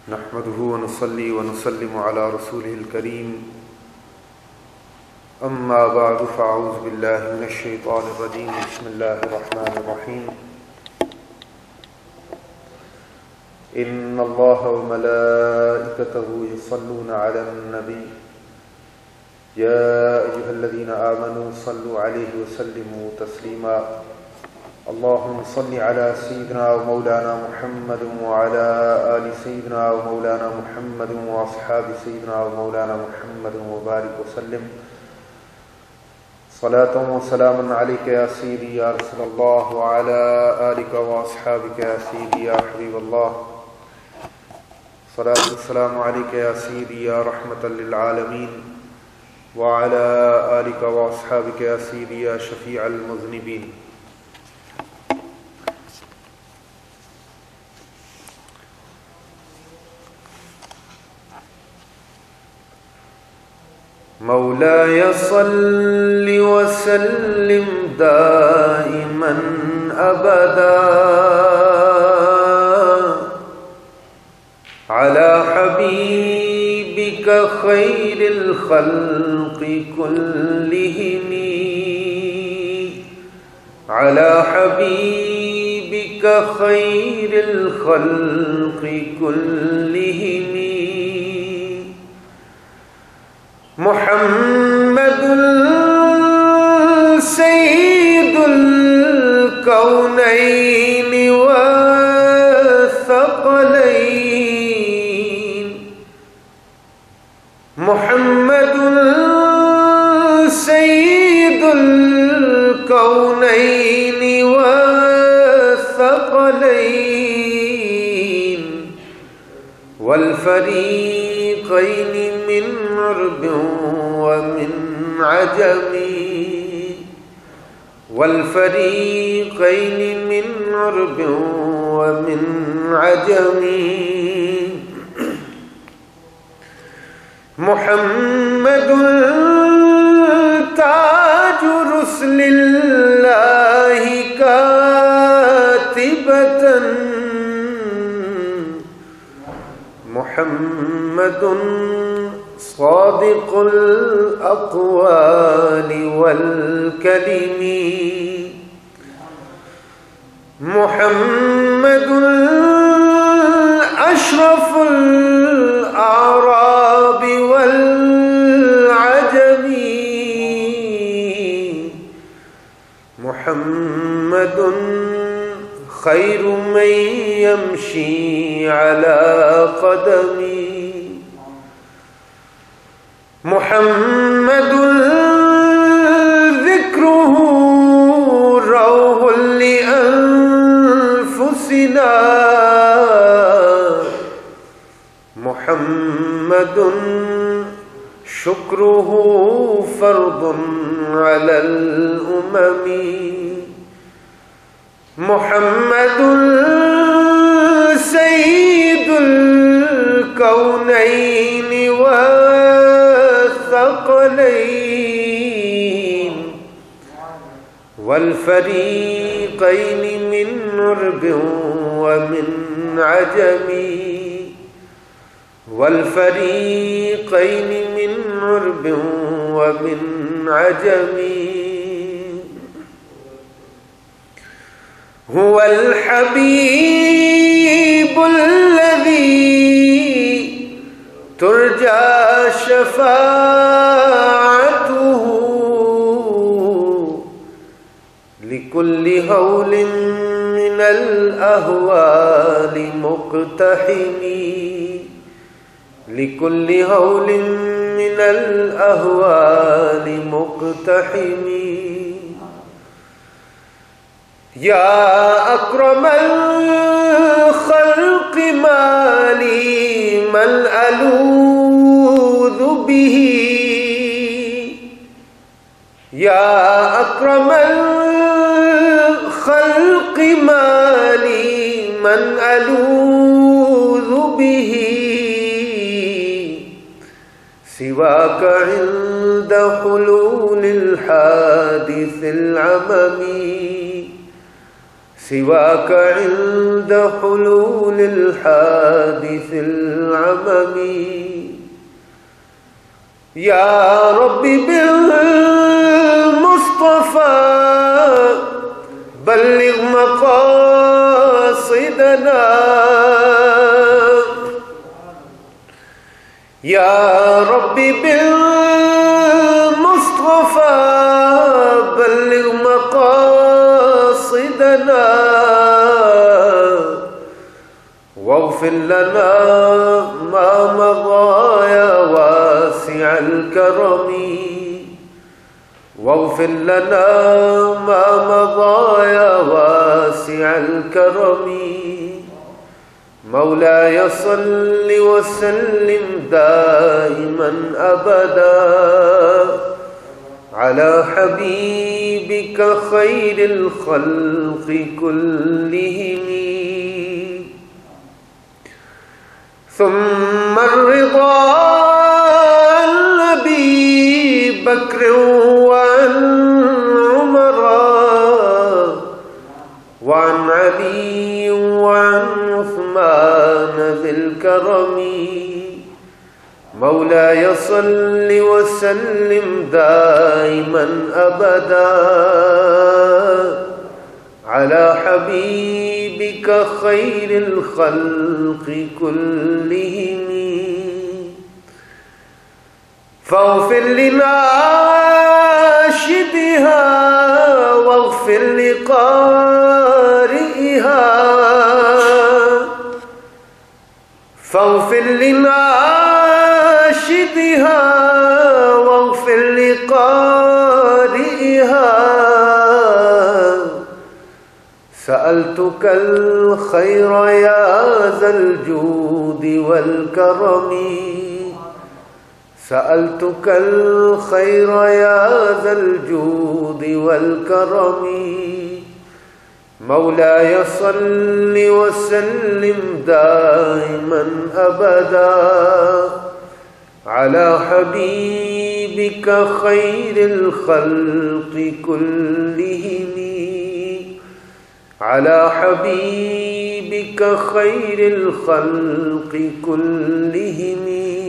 नहमदुहु व नुसल्ली व नुसल्लिमु अला रसूलिहिल करीम अम्मा बअदु फ़अऊज़ु बिल्लाहि मिनश शैतानिर रजीम बिस्मिल्लाहिर रहमानिर रहीम इन्नल्लाहा व मलाइकतहु युसल्लूना अलन नबी या अय्युहल्लज़ीना आमनू सल्लु अलैहि व सल्लिमू तस्लीमा अल्लाहुम्मा सल्लि अला सय्यिदिना व मौलाना मुहम्मद व अला आलि सय्यिदिना व मौलाना मुहम्मद व अस्हाबि सय्यिदिना व मौलाना मुहम्मद व बारिक व सल्लिम सलातन व सलामन अलैका या सय्यिदी या रसूलल्लाह व अला आलिका व अस्हाबिका या सय्यिदी या हबीबल्लाह सलातु व सलामु अलैका या सय्यिदी या रहमतल लिल आलमीन व अला आलिका व अस्हाबिका या सय्यिदी या शफीअल मुज़निबीन। मौलाय सल्लि व सल्लिम दाइमन अबदा अला हबीबिका खैरिल खल्क़ि कुल्लिहिम अला हबीबिका खैरिल खल्क़ि कुल्लिहिम मुहम्मदुल सय्यिदुल कौनैन व सकलैन मुहम्मदुल सय्यिदुल कौनैन व सकलैन वल फरीक़ैन मिन अरब व मिन अजमी वल फरीक़ैन मिन अरब व मिन अजमी मुहम्मदुल ताजु रुसुलिल्लाहि कातिबतन मुहम्मदुन सादिक़ुल अक़वालि वल कलिमी मुहम्मदुल अशरफुल आराबि वल अजमी मुहम्मदुन खैरु मन यमशी अला क़दमी मुहम्मदुल ज़िक्रुहु रौहुल लिअन्फुसिना मुहम्मदुन शुक्रुहु फ़र्दुन अलल उममी मुहम्मदुल सय्यिदुल कौनैन व सकलैन वल फरीक़ैन मिन अरब व मिन अजमी वल फरीक़ैन मिन अरब व मिन अजमी हुवल हबीबुल लज़ी तुरजा शफ़ाअतुहु लिकुल्लि हौलिन मिनल अहवालि मुक़्तहिमी लिकुल्लि हौलिन मिनल अहवालि मुक़्तहिमी या अक्रमल खल्क़ि माली मन अलूज़ु बिही या अक्रमल खल्क़ि माली मन अलूज़ु बिही सिवाका इंद हुलूलिल हादिसिल अममी سواك عند حلول الحادث العممي. يا رب بالمصطفى بلغ مقاصدنا. يا رب بالمصطفى بلغ مقاصدنا، واغفر لنا ما مضى يا واسع الكرم. واغفر لنا ما مضى يا واسع الكرم. مولاي صل وسلم دائما أبدا على حبيبك خير الخلق كلهم. ثم الرضا عن أبي بكر وعن عمر وعن علي وعن عثمان ذي الكرم. مولاي صل وسلم دائما أبدا على حبيبك خير الخلق كلهم. فاغفر لناشدها واغفر لقارئها. فاغفر لناشدها واغفر لقارئها. سألتك الخير يا ذا الجود والكرم. سألتك الخير يا ذا الجود والكرم. مولاي صل وسلم دائما أبدا على حبيبك خير الخلق كلهم. على حبيبك خير الخلق كلهم.